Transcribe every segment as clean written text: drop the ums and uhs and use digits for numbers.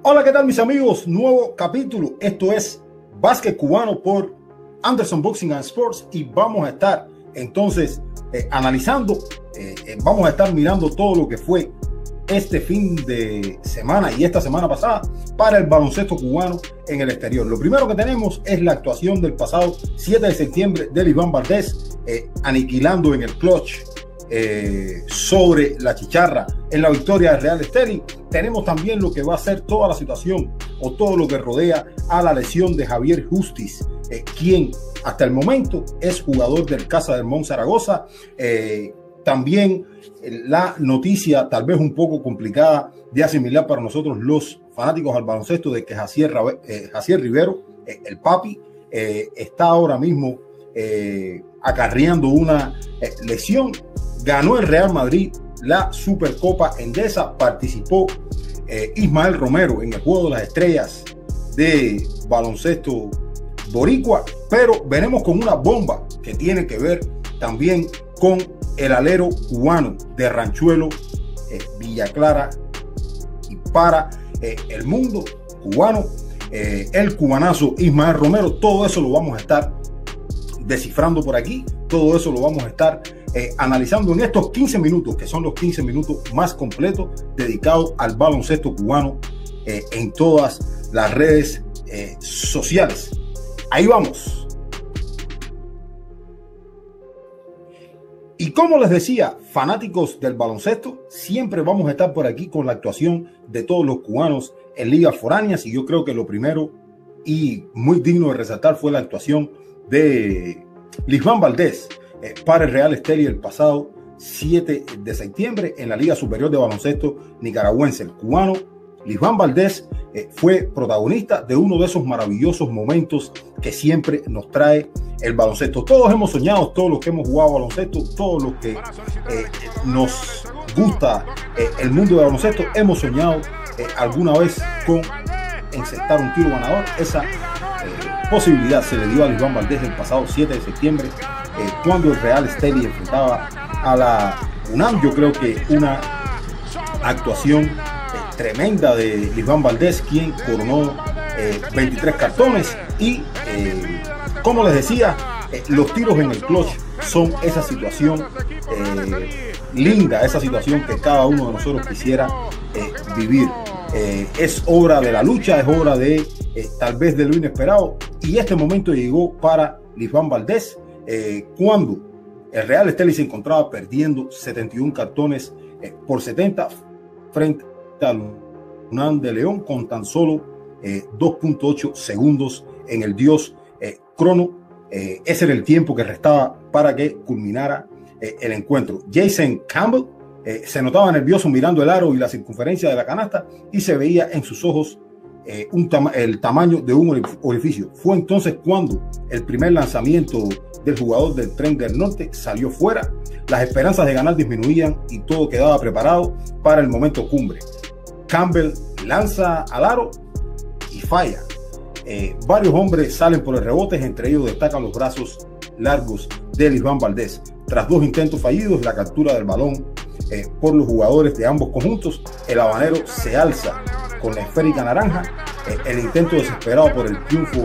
Hola, ¿qué tal mis amigos? Nuevo capítulo. Esto es Básquet Cubano por Anderson Boxing and Sports y vamos a estar entonces analizando, vamos a estar mirando todo lo que fue este fin de semana y esta semana pasada para el baloncesto cubano en el exterior. Lo primero que tenemos es la actuación del pasado 7 de septiembre de Lisván Valdés, aniquilando en el clutch sobre la chicharra en la victoria de Real Estelí. Tenemos también lo que va a ser toda la situación o todo lo que rodea a la lesión de Javier Justiz, quien hasta el momento es jugador del Casa del Mon Zaragoza. También la noticia tal vez un poco complicada de asimilar para nosotros los fanáticos al baloncesto de que Jacier Rivero, el papi, está ahora mismo acarreando una lesión. Ganó el Real Madrid la Supercopa Endesa, participó Ismael Romero en el Juego de las Estrellas de baloncesto boricua, pero venimos con una bomba que tiene que ver también con el alero cubano de Ranchuelo, Villa Clara y para el mundo cubano, el cubanazo Ismael Romero. Todo eso lo vamos a estar descifrando por aquí, todo eso lo vamos a estar analizando en estos 15 minutos, que son los 15 minutos más completos dedicados al baloncesto cubano en todas las redes sociales. Ahí vamos. Y como les decía, fanáticos del baloncesto, siempre vamos a estar por aquí con la actuación de todos los cubanos en ligas foráneas, y yo creo que lo primero y muy digno de resaltar fue la actuación de Lisván Valdés para el Real Estelí el pasado 7 de septiembre en la Liga Superior de Baloncesto Nicaragüense. El cubano Lisván Valdés fue protagonista de uno de esos maravillosos momentos que siempre nos trae el baloncesto. Todos hemos soñado, todos los que hemos jugado baloncesto, todos los que nos gusta el mundo del baloncesto, hemos soñado alguna vez con encestar un tiro ganador. Esa posibilidad se le dio a Lisván Valdés el pasado 7 de septiembre cuando el Real Estelí enfrentaba a la UNAM. Yo creo que una actuación tremenda de Lisván Valdés, quien coronó 23 cartones y como les decía, los tiros en el clutch son esa situación linda, esa situación que cada uno de nosotros quisiera vivir. Es hora de la lucha, es hora de tal vez de lo inesperado, y este momento llegó para Lisván Valdés cuando el Real Estelí se encontraba perdiendo 71 cartones por 70 frente al UNAM de León con tan solo 2.8 segundos en el Dios crono. Ese era el tiempo que restaba para que culminara el encuentro. Jason Campbell se notaba nervioso mirando el aro y la circunferencia de la canasta, y se veía en sus ojos el tamaño de un orificio. Fue entonces cuando el primer lanzamiento del jugador del Tren del Norte salió fuera. Las esperanzas de ganar disminuían y todo quedaba preparado para el momento cumbre. Campbell lanza al aro y falla. Varios hombres salen por el rebote, entre ellos destacan los brazos largos de Lisván Valdés. Tras dos intentos fallidos, la captura del balón por los jugadores de ambos conjuntos, el habanero se alza con la esférica naranja. El intento desesperado por el triunfo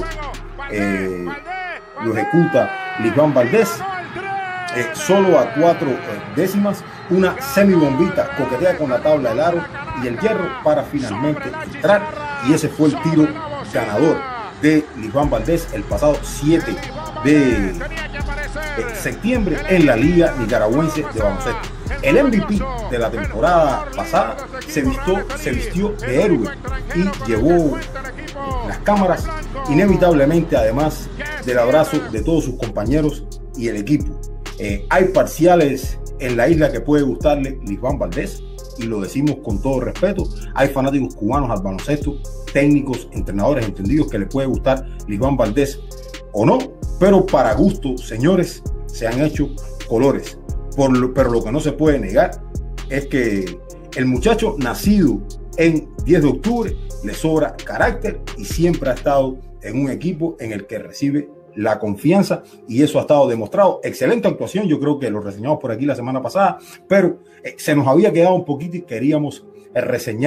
lo ejecuta Lisván Valdés solo a 4 décimas. Una semibombita coquetea con la tabla del aro y el hierro para finalmente entrar, y ese fue el tiro ganador de Lisván Valdés el pasado 7 de septiembre en la Liga Nicaragüense de Baloncesto. El MVP de la temporada pasada se vistió de héroe y llevó las cámaras, inevitablemente, además del abrazo de todos sus compañeros y el equipo. Hay parciales en la isla que puede gustarle Lisván Valdés, y lo decimos con todo respeto. Hay fanáticos cubanos al baloncesto, técnicos, entrenadores entendidos, que le puede gustar Lisván Valdés o no, pero para gusto, señores, se han hecho colores. Pero lo que no se puede negar es que el muchacho, nacido en 10 de octubre, le sobra carácter y siempre ha estado en un equipo en el que recibe la confianza, y eso ha estado demostrado. Excelente actuación, yo creo que lo reseñamos por aquí la semana pasada, pero se nos había quedado un poquito y queríamos reseñar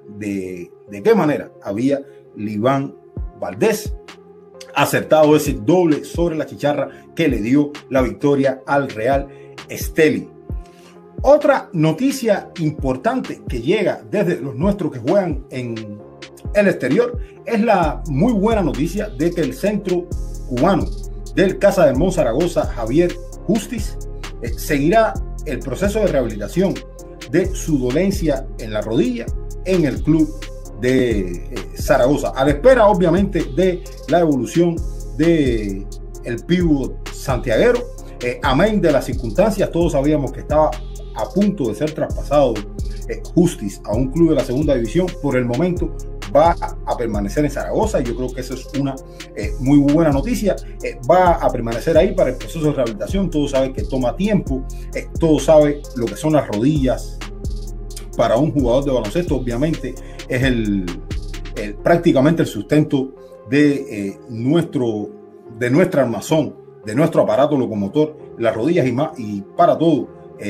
de qué manera había Liván Valdés acertado ese doble sobre la chicharra que le dio la victoria al Real Estelí. Otra noticia importante que llega desde los nuestros que juegan en el exterior es la muy buena noticia de que el centro cubano del Casa del Mon Zaragoza, Javier Justiz, seguirá el proceso de rehabilitación de su dolencia en la rodilla en el club de Zaragoza, a la espera obviamente de la evolución de el pívot santiaguero. Amén de las circunstancias, todos sabíamos que estaba a punto de ser traspasado Justiz a un club de la segunda división. Por el momento va a permanecer en Zaragoza y yo creo que eso es una muy buena noticia. Va a permanecer ahí para el proceso de rehabilitación. Todos saben que toma tiempo, todos saben lo que son las rodillas para un jugador de baloncesto. Obviamente es prácticamente el sustento de nuestra armazón, de nuestro aparato locomotor, las rodillas y más, y para todo,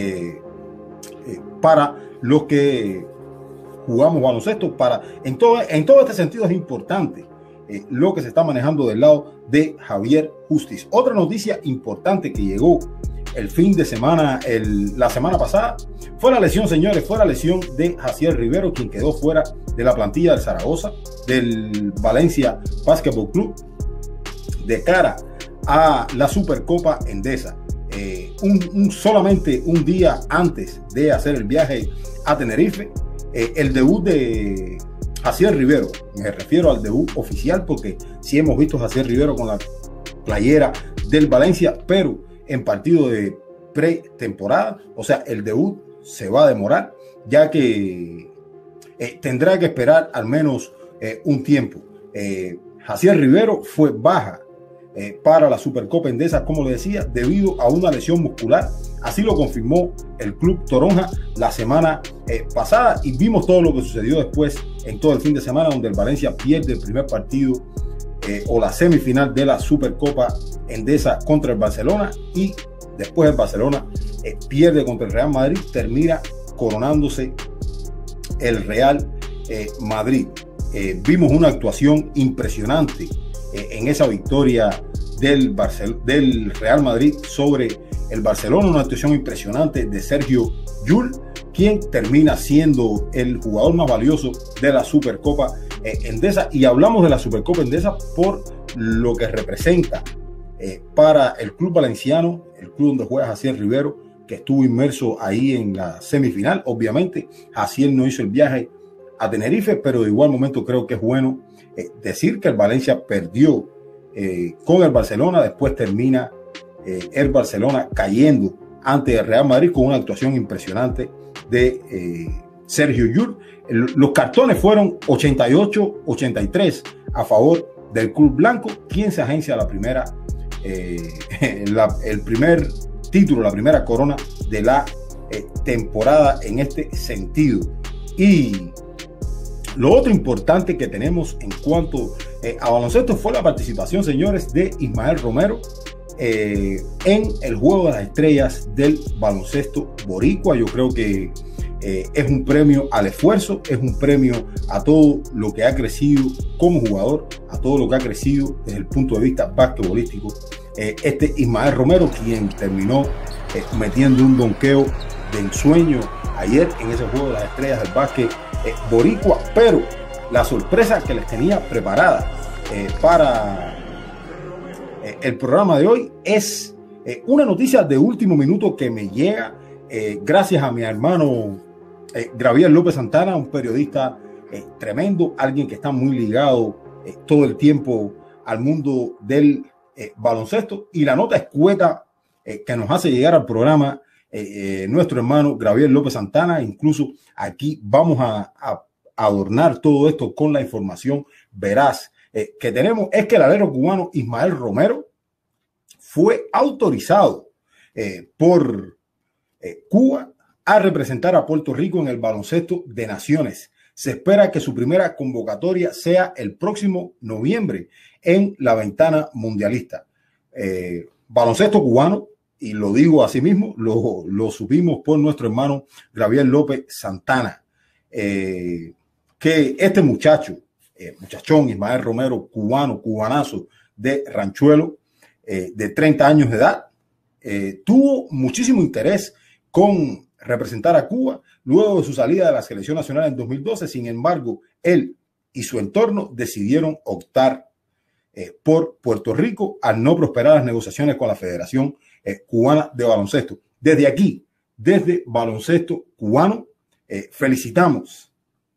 para los que jugamos baloncesto, en todo este sentido es importante lo que se está manejando del lado de Javier Justiz. Otra noticia importante que llegó el fin de semana, la semana pasada, fue la lesión, señores, fue la lesión de Jaciel Rivero, quien quedó fuera de la plantilla del Zaragoza, del Valencia Basketball Club, de cara a la Supercopa Endesa. Solamente un día antes de hacer el viaje a Tenerife, el debut de Jaciel Rivero, me refiero al debut oficial, porque sí hemos visto a Jaciel Rivero con la playera del Valencia, pero en partido de pretemporada, o sea, el debut se va a demorar, ya que tendrá que esperar al menos un tiempo. Jaciel Rivero fue baja para la Supercopa Endesa, como le decía, debido a una lesión muscular. Así lo confirmó el Club Toronja la semana pasada, y vimos todo lo que sucedió después en todo el fin de semana, donde el Valencia pierde el primer partido o la semifinal de la Supercopa Endesa contra el Barcelona, y después el Barcelona pierde contra el Real Madrid. Termina coronándose el Real Madrid. Vimos una actuación impresionante en esa victoria del Real Madrid sobre el Barcelona, una actuación impresionante de Sergio Llull, quien termina siendo el jugador más valioso de la Supercopa Endesa. Y hablamos de la Supercopa Endesa por lo que representa para el club valenciano, el club donde juega Jaciel Rivero, que estuvo inmerso ahí en la semifinal. Obviamente Jaciel no hizo el viaje a Tenerife, pero de igual momento creo que es bueno decir que el Valencia perdió con el Barcelona. Después termina el Barcelona cayendo ante el Real Madrid con una actuación impresionante de Sergio Llull. Los cartones fueron 88-83 a favor del club blanco, quien se agencia la primera el primer título, la primera corona de la temporada en este sentido. Y lo otro importante que tenemos en cuanto a baloncesto fue la participación, señores, de Ismael Romero en el Juego de las Estrellas del baloncesto boricua. Yo creo que es un premio al esfuerzo, es un premio a todo lo que ha crecido como jugador, a todo lo que ha crecido desde el punto de vista basquetbolístico. Este Ismael Romero, quien terminó metiendo un donqueo de ensueño ayer en ese Juego de las Estrellas del básquet boricua. Pero la sorpresa que les tenía preparada para el programa de hoy es una noticia de último minuto que me llega gracias a mi hermano Gabriel López Santana, un periodista tremendo, alguien que está muy ligado todo el tiempo al mundo del baloncesto. Y la nota escueta que nos hace llegar al programa nuestro hermano Gabriel López Santana, incluso aquí vamos a adornar todo esto con la información veraz que tenemos, es que el alero cubano Ismael Romero fue autorizado por Cuba a representar a Puerto Rico en el baloncesto de naciones. Se espera que su primera convocatoria sea el próximo noviembre en la ventana mundialista. Baloncesto cubano, y lo digo así mismo, lo supimos por nuestro hermano Gabriel López Santana. que este muchachón Ismael Romero, cubanazo de Ranchuelo, de 30 años de edad, tuvo muchísimo interés con representar a Cuba luego de su salida de la selección nacional en 2012. Sin embargo, él y su entorno decidieron optar por Puerto Rico al no prosperar las negociaciones con la Federación Cubana de Baloncesto. Desde aquí, desde Baloncesto Cubano, felicitamos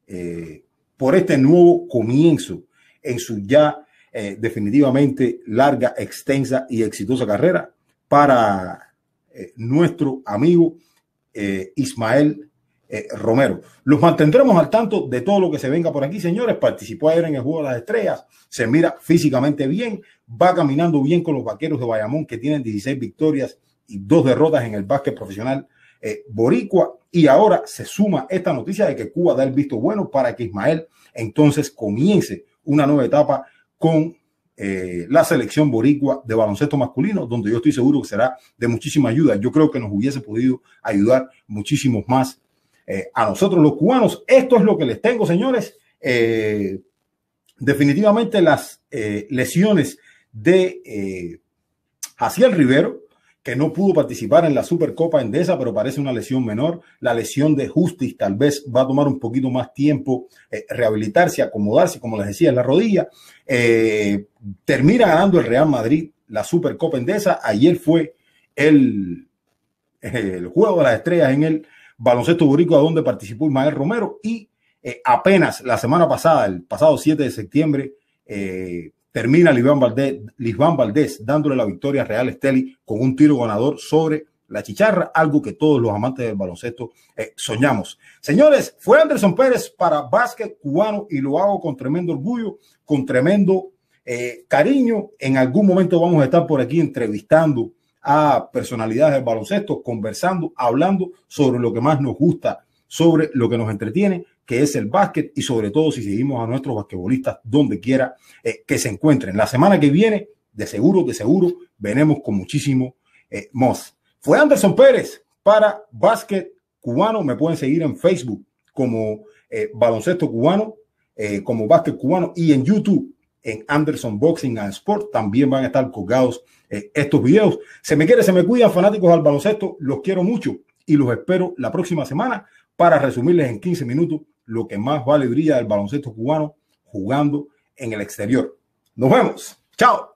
por este nuevo comienzo en su ya definitivamente larga, extensa y exitosa carrera para nuestro amigo Ismael Romero. Los mantendremos al tanto de todo lo que se venga por aquí, señores. Participó ayer en el Juego de las Estrellas, se mira físicamente bien, va caminando bien con los Vaqueros de Bayamón, que tienen 16 victorias y 2 derrotas en el básquet profesional boricua, y ahora se suma esta noticia de que Cuba da el visto bueno para que Ismael entonces comience una nueva etapa con la selección boricua de baloncesto masculino, donde yo estoy seguro que será de muchísima ayuda. Yo creo que nos hubiese podido ayudar muchísimos más a nosotros los cubanos. Esto es lo que les tengo, señores. Definitivamente las lesiones de Jaciel Rivero, que no pudo participar en la Supercopa Endesa, pero parece una lesión menor. La lesión de Justice tal vez va a tomar un poquito más tiempo rehabilitarse, acomodarse, como les decía, en la rodilla. Termina ganando el Real Madrid la Supercopa Endesa. Ayer fue el Juego de las Estrellas en el baloncesto boricua, donde participó Ismael Romero, y apenas la semana pasada, el pasado 7 de septiembre, termina Lisbán Valdés dándole la victoria a Real Estelí con un tiro ganador sobre la chicharra, algo que todos los amantes del baloncesto soñamos. Señores, fue Anderson Pérez para Básquet Cubano, y lo hago con tremendo orgullo, con tremendo cariño. En algún momento vamos a estar por aquí entrevistando a personalidades del baloncesto, conversando, hablando sobre lo que más nos gusta, sobre lo que nos entretiene, que es el básquet, y sobre todo si seguimos a nuestros basquetbolistas donde quiera que se encuentren. La semana que viene, de seguro, venemos con muchísimo más. Fue Anderson Pérez para Básquet Cubano. Me pueden seguir en Facebook como Baloncesto Cubano, como Básquet Cubano, y en YouTube en Anderson Boxing and Sport. También van a estar colgados estos videos. Se me quiere, se me cuidan, fanáticos del baloncesto. Los quiero mucho y los espero la próxima semana para resumirles en 15 minutos lo que más vale y brilla del baloncesto cubano jugando en el exterior. Nos vemos. Chao.